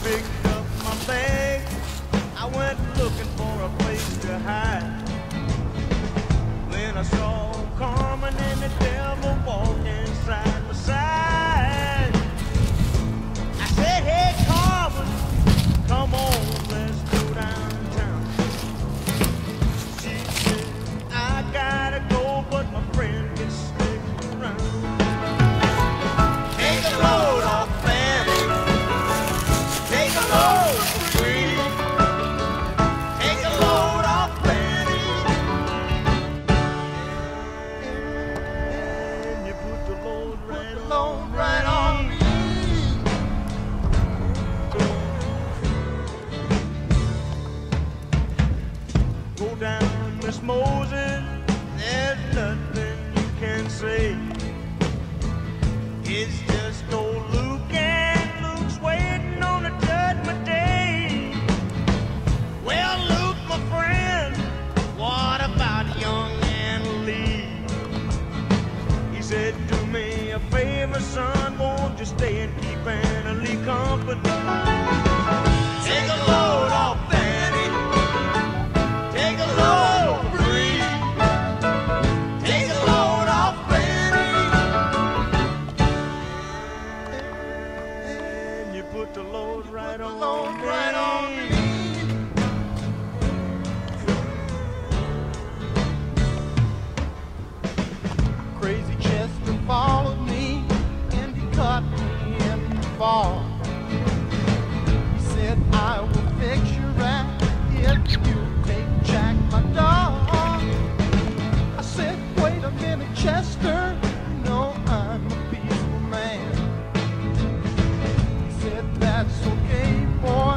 picked up my bag. I went looking for a place to hide. Then I saw Carmen and the devil walking side by side. I said, hey Carmen, come on, let's go downtown. She said, I gotta go, but my friend can stick around. Take a load off Fanny, take a load free, take a load off Fanny, and you put the load right on me. Go down, Miss Moses, there's nothing you can say. It's just old Luke, and Luke's waiting on a judgment day. Well, Luke, my friend, what about young Anna Lee? He said, do me a favor, son, won't you stay and keep Anna Lee company? Take a load off Fanny, take a load free, take a load off Fanny, and you put the load right on me. Crazy Chester followed me and he cut me in the fall. He said, I will fix your rat if you take Jack, my dog. I said, wait a minute, Chester, you know I'm a peaceful man. He said, that's okay, boy.